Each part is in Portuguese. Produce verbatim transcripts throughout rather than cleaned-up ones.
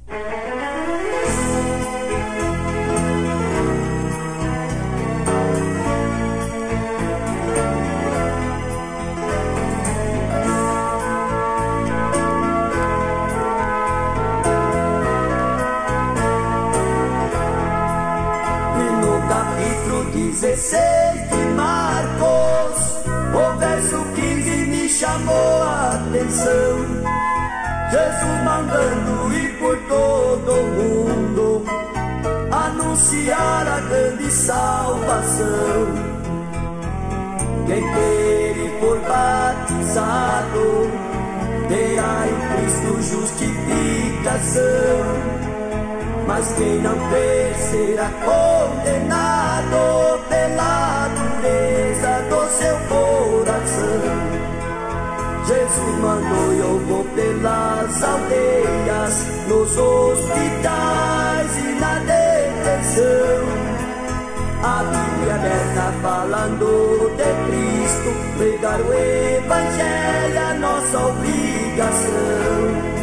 dezesseis de Marcos, o verso quinze me chamou a atenção. Jesus mandando ir por todo o mundo, anunciar a grande salvação. Quem crer e for batizado, terá em Cristo justificação. Mas quem não crer será condenado pela dureza do seu coração. Jesus mandou e eu vou pelas aldeias, nos hospitais e na detenção. A Bíblia aberta falando de Cristo, pregar o Evangelho é nossa obrigação.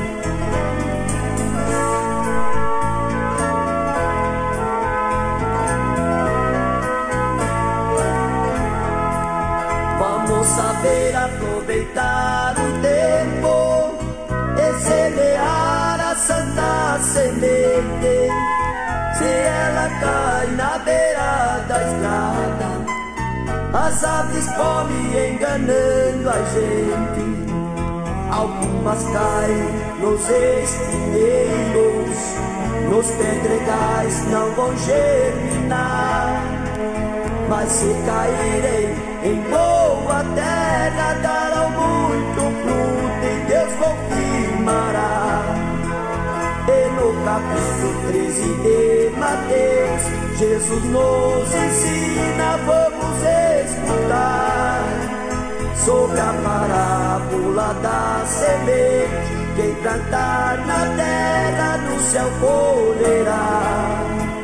Saber aproveitar o tempo e semear a santa semente. Se ela cai na beira da estrada, as aves comem enganando a gente. Algumas caem nos espinheiros, nos pedregais não vão germinar. Mas se caírem em boa terra, darão muito fruto e Deus confirmará. E no capítulo treze de Mateus, Jesus nos ensina, vamos escutar, sobre a parábola da semente. Quem plantar na terra, no céu colherá.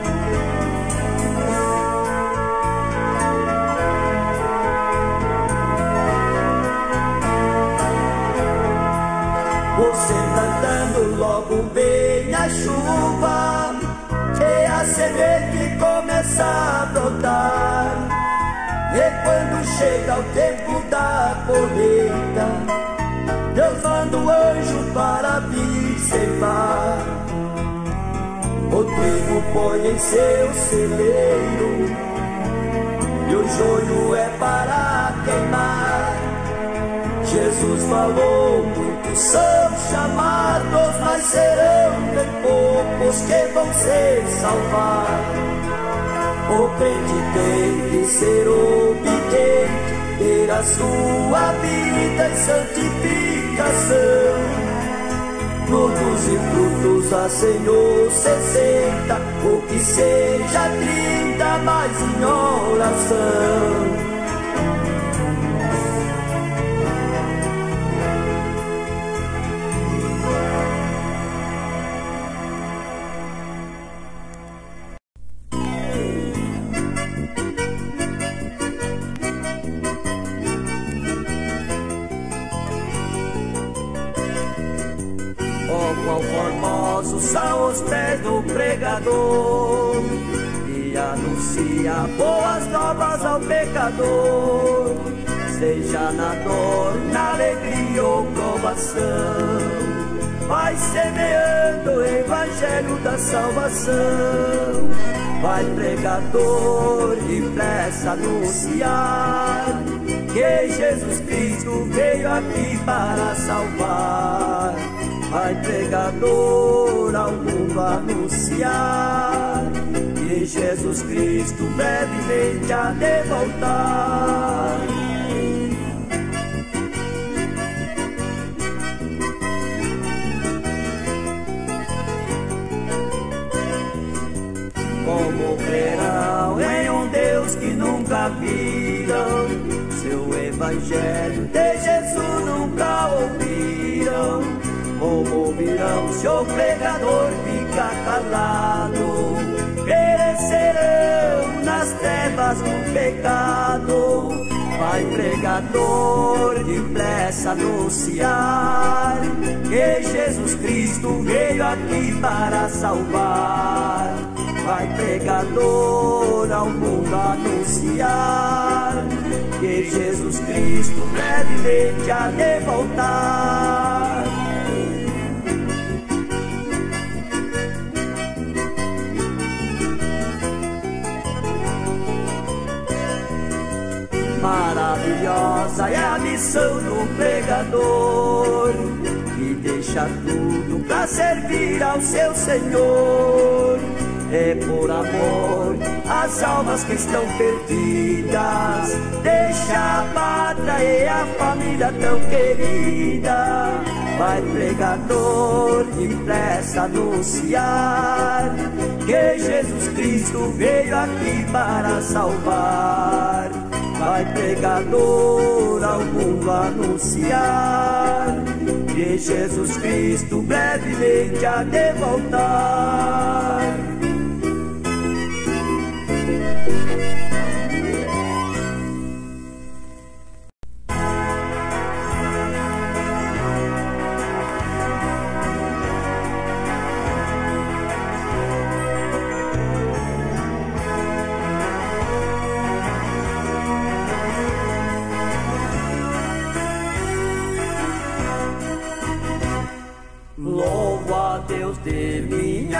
Você plantando logo vem a chuva e a semente começa a brotar. E quando chega o tempo da colheita, Deus manda o anjo para vir ceifar. O trigo põe em seu celeiro e o joio é para queimar. Jesus falou, muitos são chamados, mas serão bem poucos que vão se salvar. O crente tem que ser obediente, ter a sua vida em santificação. Frutos e frutos a Senhor sessenta, o que seja trinta, mais em oração. São os pés do pregador e anuncia boas novas ao pecador, seja na dor, na alegria ou provação. Vai semeando o evangelho da salvação. Vai pregador depressa anunciar que Jesus Cristo veio aqui para salvar. Vai pregador ao mundo anunciar que Jesus Cristo brevemente há de voltar. Como verão em um Deus que nunca viram, seu evangelho de Jesus nunca ouviram. Como ouvirão se o pregador ficar calado? Perecerão nas trevas do pecado. Vai pregador, depressa anunciar que Jesus Cristo veio aqui para salvar. Vai pregador ao mundo anunciar que Jesus Cristo brevemente há de voltar. Maravilhosa é a missão do pregador, que deixa tudo para servir ao seu Senhor. É por amor às almas que estão perdidas, deixa a pátria e a família tão querida. Vai pregador, depressa anunciar que Jesus Cristo veio aqui para salvar. Vai pregador ao mundo anunciar que Jesus Cristo brevemente há de voltar. Louvo a Deus de minha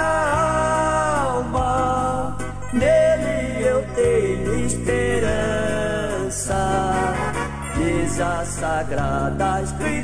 alma, nele eu tenho esperança. Diz a Sagrada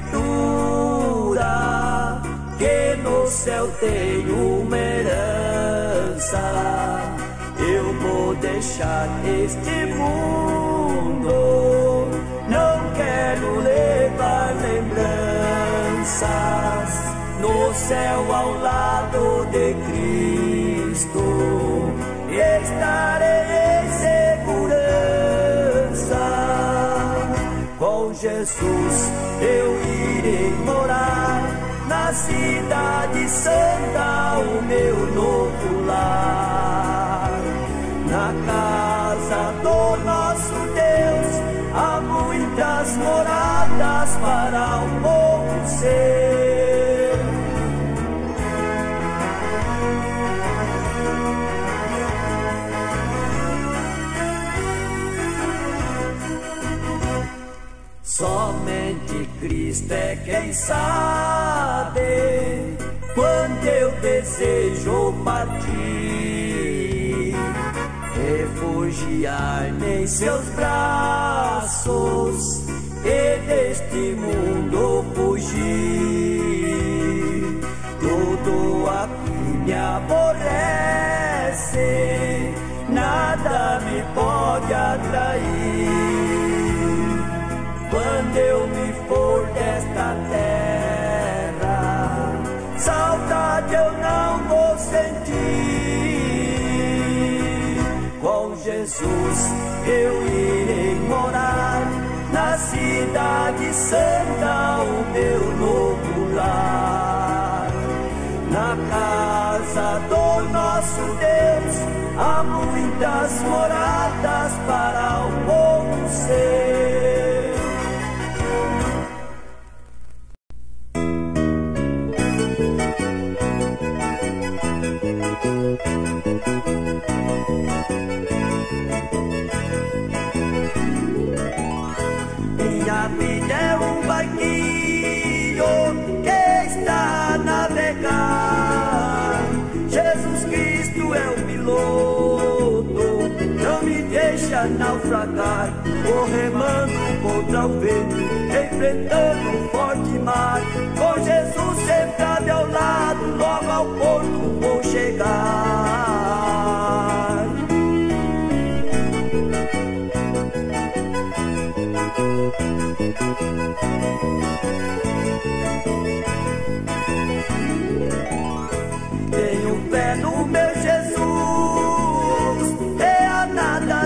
Escritura que no céu tenho uma herança. Eu vou deixar este mundo, não quero levar lembranças. No céu ao lado de Cristo estarei em segurança. Com Jesus eu irei morar na cidade santa, o meu novo lar. Na casa do nosso Deus há muitas moradas para o povo ser. Somente Cristo é quem sabe quando eu desejo partir, refugiar-me em seus braços e deste mundo fugir. Tudo aqui me aborrece, nada me pode atrair. Quando eu me for desta terra, saudade eu não vou sentir. Com Jesus eu irei morar na cidade santa, o meu novo lar. Na casa do nosso Deus há muitas moradas para o povo ser. Minha vida é um barquinho que está a navegar. Jesus Cristo é o piloto, não me deixa naufragar. Vou remando contra o vento, enfrentando um forte mar. Com Jesus sempre a meu lado, logo ao porto vou chegar. Tenho fé no meu Jesus, e a nada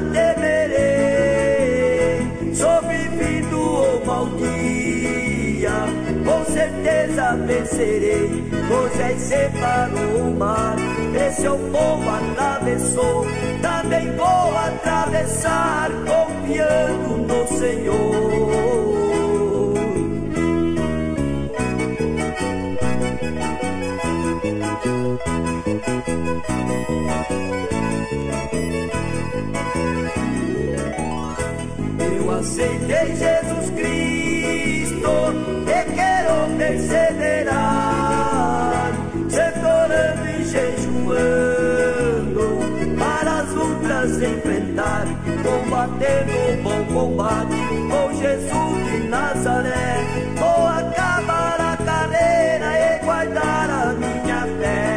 temerei. Sou vivido ou mau dia, com certeza vencerei. Moisés separou o mar, esse o povo atravessou. Também vou atravessar, confiando no Senhor. Senhor. Eu aceitei Jesus Cristo e quero perseverar, setorando e jejuando para as lutas enfrentar, combatendo o bom combate com Jesus de Nazaré. Vou acabar a carreira e guardar a minha fé.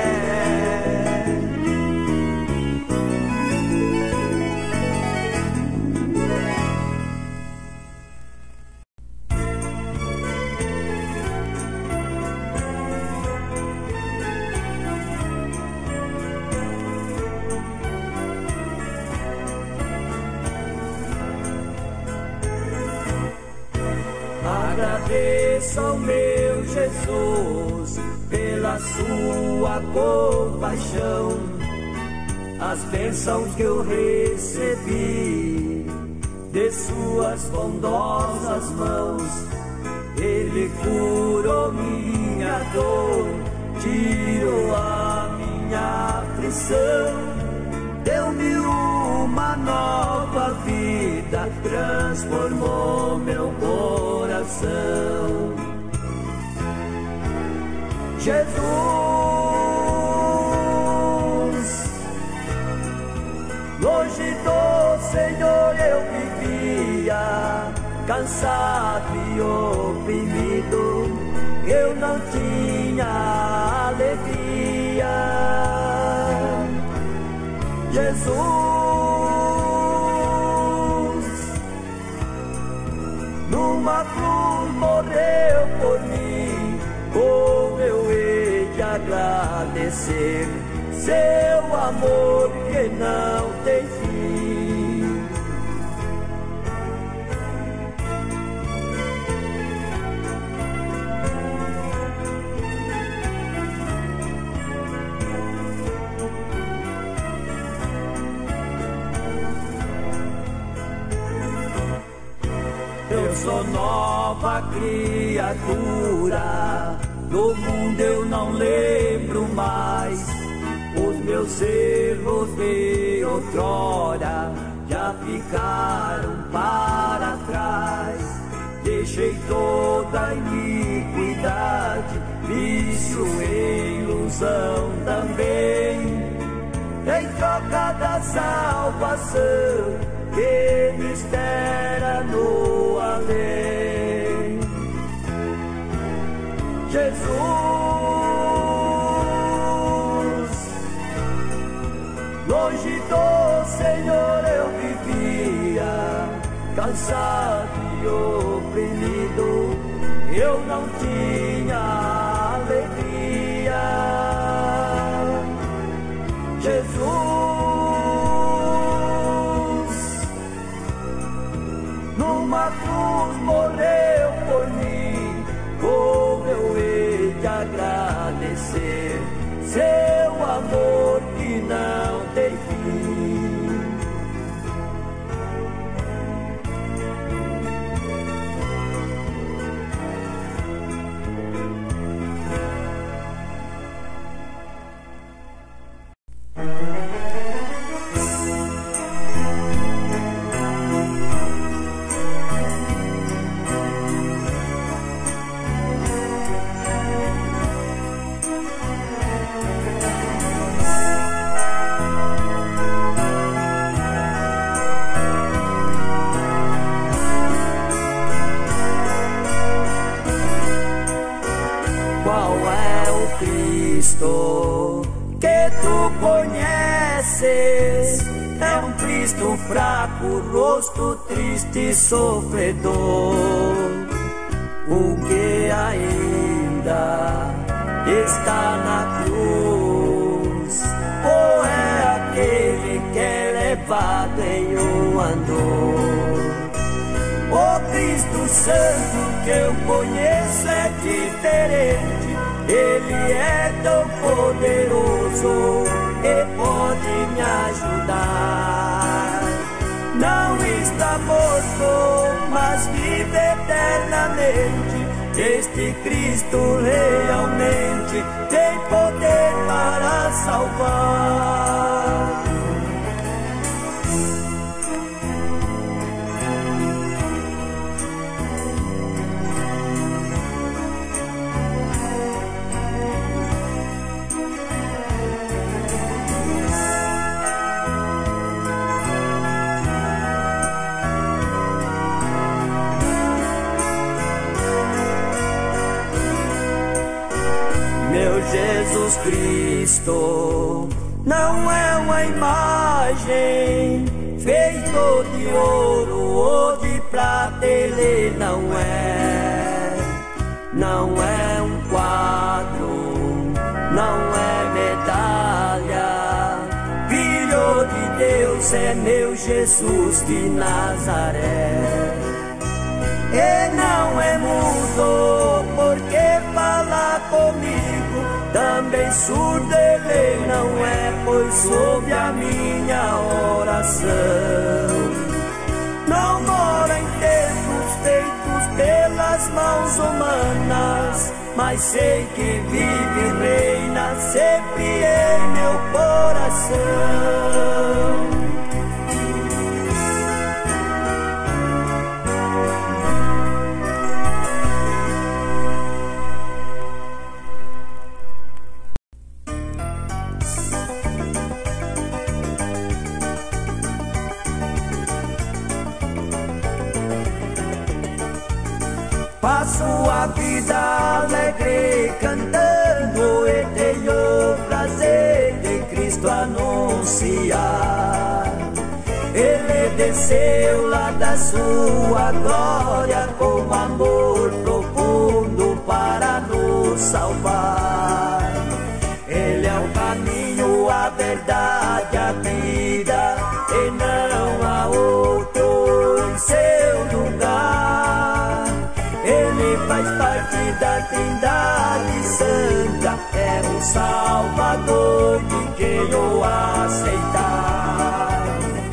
Agradeço ao meu Jesus pela sua compaixão, as bênçãos que eu recebi de suas bondosas mãos. Ele curou minha dor, tirou a minha aflição, deu-me uma nova vida, transformou meu coração. Jesus, longe do Senhor eu vivia, cansado e oprimido, eu não tinha alegria. Jesus, numa cruz morreu por mim, como eu hei de agradecer seu amor que não tem fim. Eu sou nova criatura, do mundo eu não lembro mais. Os meus erros de outrora já ficaram para trás. Deixei toda a iniquidade, vício e ilusão também, em troca da salvação que me espera no além. Jesus, longe do Senhor eu vivia, cansado e oprimido, eu não tinha alegria. Jesus, numa cruz morreu por mim, como eu hei de agradecer seu amor que não tem fim. Que tu conheces, é um Cristo fraco, rosto triste e sofredor, o que ainda está na cruz, ou é aquele que é levado em um andor. O Cristo Santo que eu conheço é diferente. Ele é tão poderoso e pode me ajudar. Não está morto, mente. Este Cristo realmente tem poder para salvar. Meu Jesus Cristo não é uma imagem feito de ouro ou de prata, ele não é. Não é um quadro, não é medalha. Filho de Deus é meu Jesus de Nazaré. E não é mudo porque fala comigo, também surdo ele não é, pois ouve a minha oração. Não mora em templos feitos pelas mãos humanas, mas sei que vive e reina sempre em meu coração. Passo a vida alegre cantando e tenho prazer de Cristo anunciar. Ele desceu lá da sua glória com amor profundo para nos salvar. Ele é o caminho, a verdade, a vida, e não há outro em seu lugar. Ele faz parte da Trindade Santa, é o Salvador de quem o aceitar.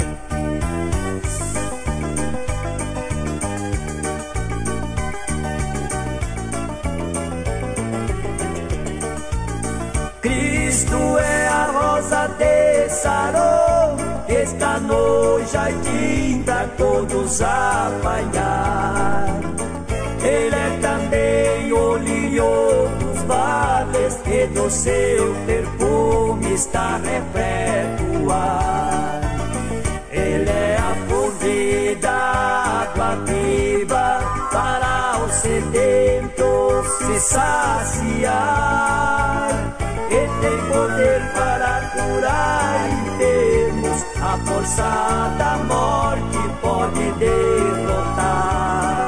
Cristo é a rosa de Sarão, está no jardim pra todos apanhar. Ele é também o lírio dos vales, e do seu perfume está repleto o ar. Ele é a fonte da água viva para os sedentos se saciar. E tem poder para curar enfermos, a força da morte pode derrotar.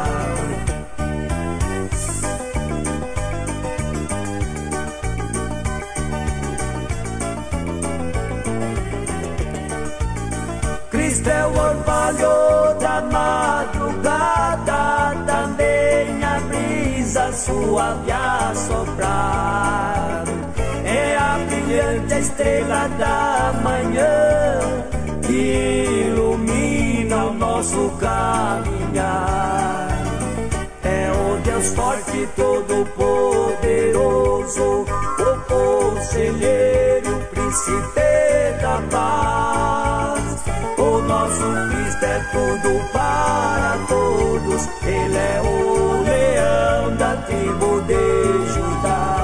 Cristo é o orvalho da madrugada, também a brisa suave a soprar. É a brilhante estrela da manhã que ilumina o nosso caminhar. É o Deus forte, todo poderoso, o conselheiro, o príncipe da paz. O nosso Cristo é tudo para todos, ele é o leão da tribo de Judá.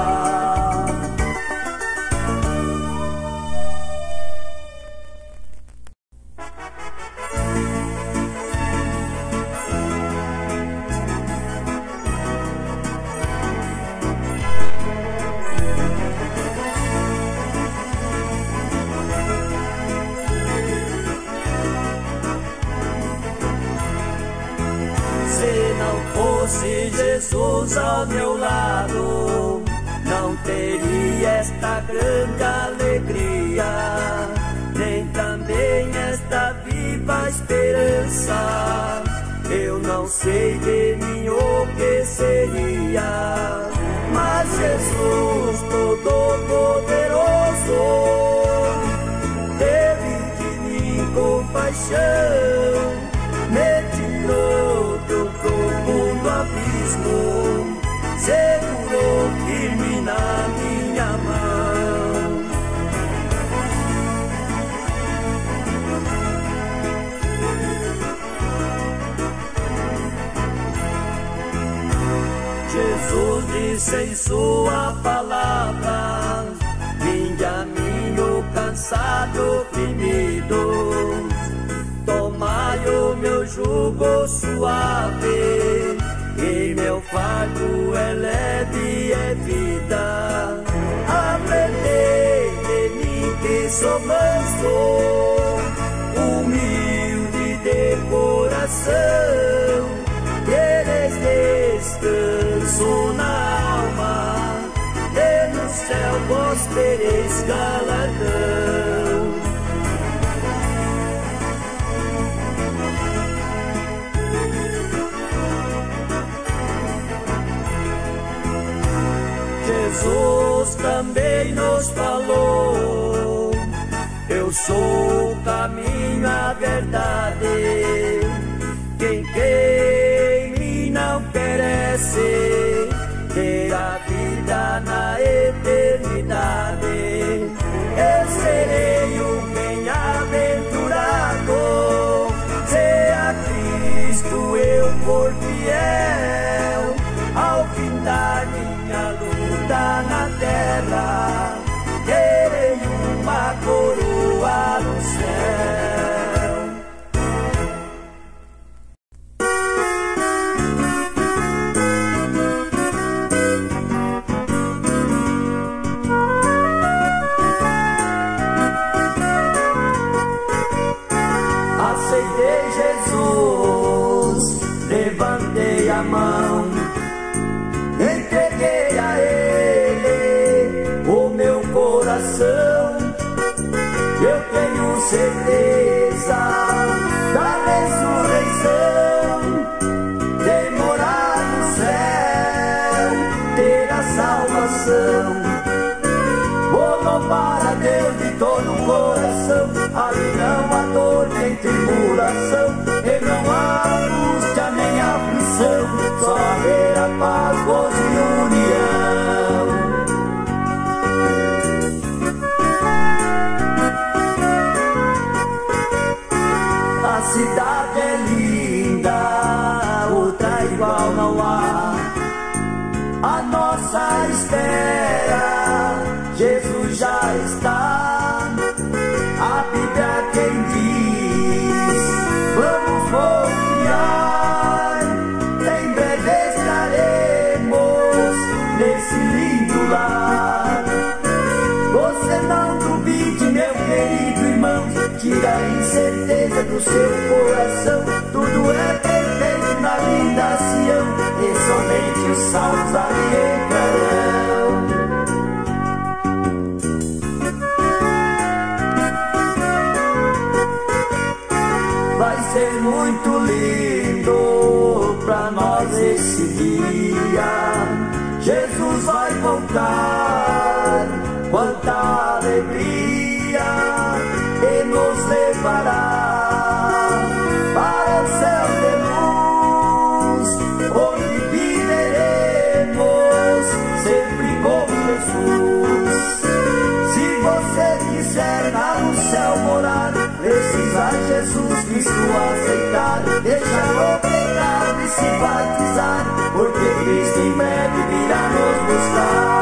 Se Jesus ao meu lado, não teria esta grande alegria, nem também esta viva esperança. Eu não sei de mim o que seria, mas Jesus Todo-Poderoso teve de mim compaixão, me tirou do profundo abismo cansado, oprimidos, tomai o meu jugo suave, e meu fardo é leve e é vida. Aprendei de mim que sou manso, humilde de coração, tereis descanso na alma, e no céu vos tereis galardão. Jesus também nos falou: eu sou o caminho, a verdade. Quem crê em mim não perece, terá vida na eternidade. Eu serei o bem-aventurado, se a Cristo eu for fiel, ao findar minha luta na terra, terei uma coroa no céu. Aceitei Jesus, levantei a mão, entreguei a Ele o meu coração. Eu tenho certeza da ressurreição, de morar no céu, ter a salvação. Vou louvar a Deus de todo o coração, ali não há dor nem tribulação, e não há angústia nem aflição, só haverá paz, gozo e união. A cidade é linda, outra igual não há. A nossa espera, Jesus já está. A Bíblia quem diz, vamos confiar, em breve estaremos nesse lindo lar. Você não duvide, meu querido irmão, tira a incerteza do seu coração. Tudo é perfeito na linda Sião, e somente os salvos ali entrarão. Vai ser muito lindo pra nós esse dia. Jesus vai voltar, quanta alegria, e nos levará para o céu de luz, onde viveremos sempre com Jesus. Se você quiser lá no céu morar, precisa Jesus Cristo aceitar, deixar o pecado e se batizar, porque Cristo em breve virá nos buscar.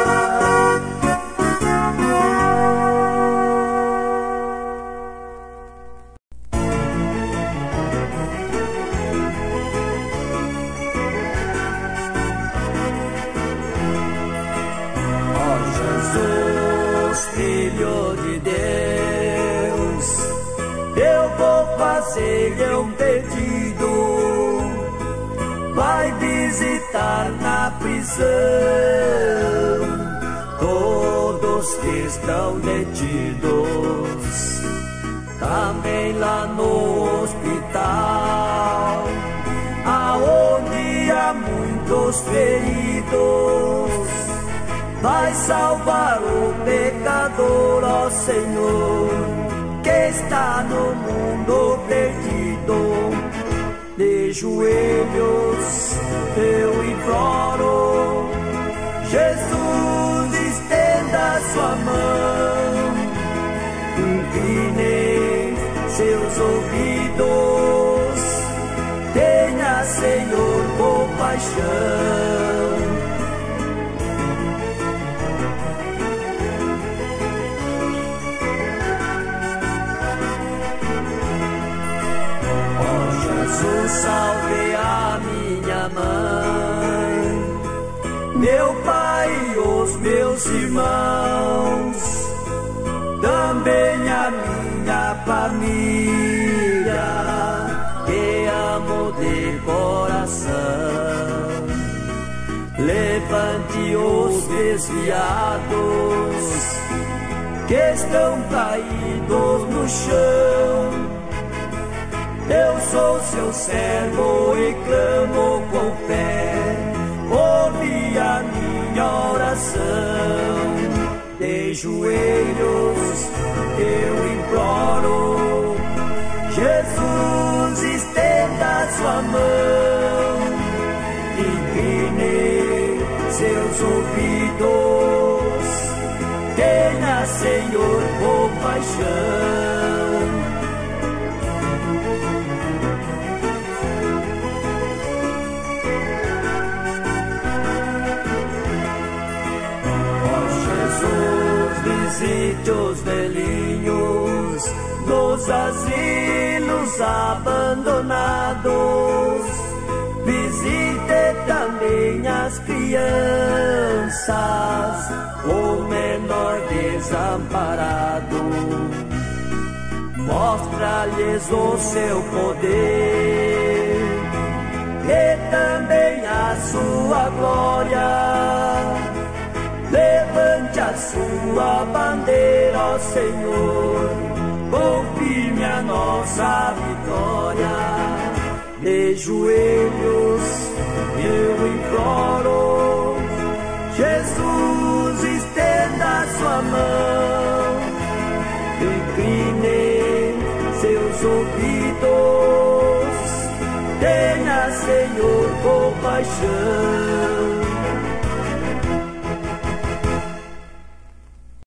Ó Jesus, Filho de Deus, eu vou fazer um pedido. Vai visitar na prisão todos que estão detidos, também lá no hospital, aonde há muitos feridos. Vai salvar o pecador, ó Senhor, que está no mundo perdido. De joelhos eu imploro, Jesus, estenda sua mão, incline seus ouvidos, tenha, Senhor, compaixão. família que amo de coração. Levante os desviados que estão caídos no chão. Eu sou seu servo e clamo com fé, ouve a minha oração. De joelhos eu imploro, Jesus, estenda sua mão. Incline seus ouvidos, tenha, Senhor, compaixão. Visite os velhinhos nos asilos abandonados. Visite também as crianças, o menor desamparado. Mostra-lhes o seu poder e também a sua glória. Levante a sua bandeira, ó Senhor, confirme a nossa vitória. De joelhos eu imploro, Jesus, estenda sua mão. Incline seus ouvidos, tenha, Senhor, compaixão.